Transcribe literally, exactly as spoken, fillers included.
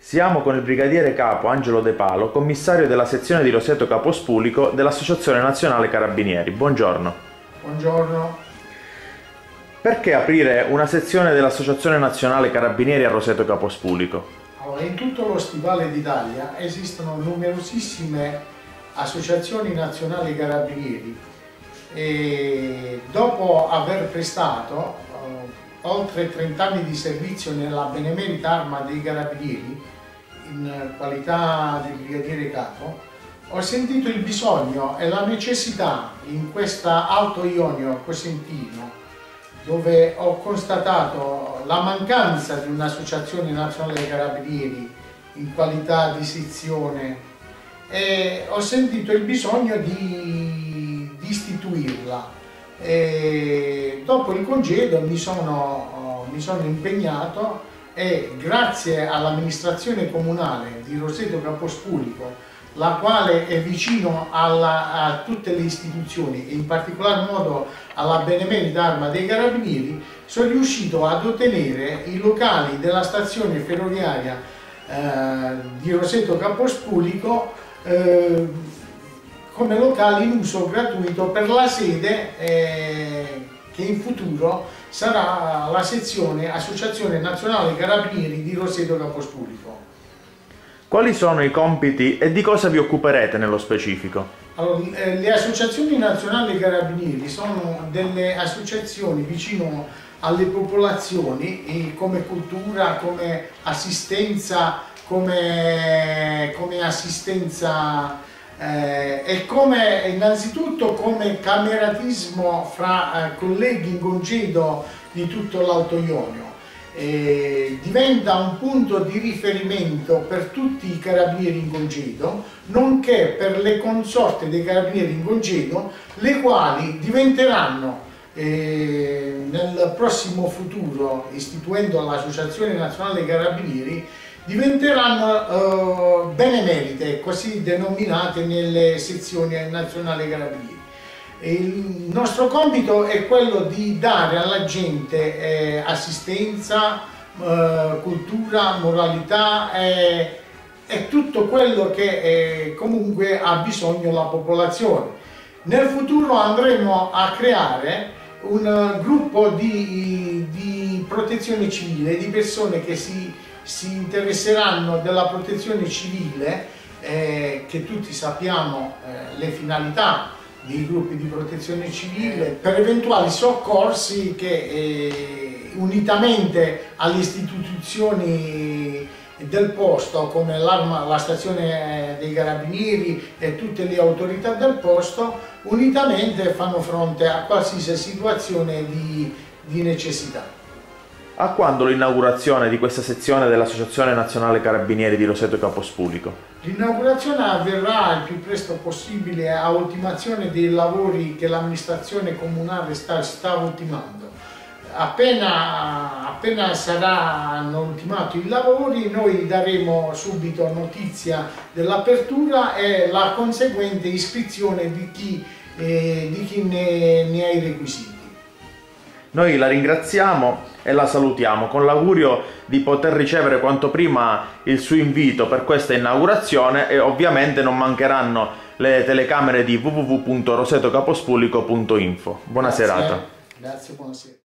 Siamo con il brigadiere capo Angelo De Palo, commissario della sezione di Roseto Capospulico dell'Associazione Nazionale Carabinieri. Buongiorno. Buongiorno. Perché aprire una sezione dell'Associazione Nazionale Carabinieri a Roseto Capospulico? Allora, in tutto lo stivale d'Italia esistono numerosissime associazioni nazionali carabinieri e dopo aver prestato eh, oltre trenta anni di servizio nella benemerita Arma dei Carabinieri in qualità di brigadiere capo, ho sentito il bisogno e la necessità in questa Alto Ionio Cosentino, dove ho constatato la mancanza di un'associazione nazionale dei carabinieri in qualità di sezione, e ho sentito il bisogno di, di istituirla. E dopo il congedo mi sono, mi sono impegnato e grazie all'amministrazione comunale di Roseto Capospulico, la quale è vicino alla, a tutte le istituzioni e in particolar modo alla benemerita Arma dei Carabinieri, sono riuscito ad ottenere i locali della stazione ferroviaria eh, di Roseto Capospulico eh, come locali in uso gratuito per la sede eh, che in futuro sarà la sezione Associazione Nazionale Carabinieri di Roseto Capospulico. Quali sono i compiti e di cosa vi occuperete nello specifico? Allora, le associazioni nazionali carabinieri sono delle associazioni vicino alle popolazioni come cultura, come assistenza, come, come assistenza eh, e come innanzitutto come cameratismo fra eh, colleghi in congedo di tutto l'Alto Ionio. E diventa un punto di riferimento per tutti i carabinieri in congedo, nonché per le consorte dei carabinieri in congedo, le quali diventeranno eh, nel prossimo futuro, istituendo l'Associazione Nazionale dei Carabinieri, diventeranno eh, benemerite, così denominate nelle sezioni nazionali carabinieri. Il nostro compito è quello di dare alla gente eh, assistenza, eh, cultura, moralità e, e tutto quello che eh, comunque ha bisogno la popolazione. Nel futuro andremo a creare un gruppo di, di protezione civile, di persone che si, si interesseranno della protezione civile, eh, che tutti sappiamo eh, le finalità dei gruppi di protezione civile, per eventuali soccorsi che eh, unitamente alle istituzioni del posto come la stazione dei carabinieri e tutte le autorità del posto unitamente fanno fronte a qualsiasi situazione di, di necessità. A quando l'inaugurazione di questa sezione dell'Associazione Nazionale Carabinieri di Roseto Capospulico? L'inaugurazione avverrà il più presto possibile a ultimazione dei lavori che l'amministrazione comunale sta, sta ultimando. Appena, appena saranno ultimati i lavori noi daremo subito notizia dell'apertura e la conseguente iscrizione di chi, eh, di chi ne, ne ha i requisiti. Noi la ringraziamo e la salutiamo con l'augurio di poter ricevere quanto prima il suo invito per questa inaugurazione, e ovviamente non mancheranno le telecamere di w w w punto roseto capospulico punto info. Buona Grazie. serata. Grazie, buonasera.